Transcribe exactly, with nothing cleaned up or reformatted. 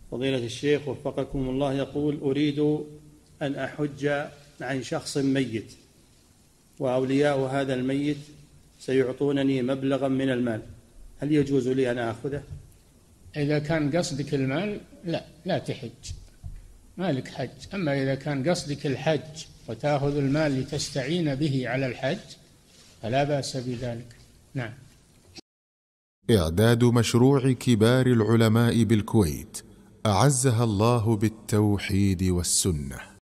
فضيلة الشيخ وفقكم الله، يقول: أريد أن أحج عن شخص ميت، وأولياء هذا الميت سيعطونني مبلغا من المال، هل يجوز لي أن آخذه؟ إذا كان قصدك المال لا لا تحج، مالك حج. أما إذا كان قصدك الحج وتأخذ المال لتستعين به على الحج فلا بأس بذلك. نعم. إعداد مشروع كبار العلماء بالكويت أعزها الله بالتوحيد والسنة.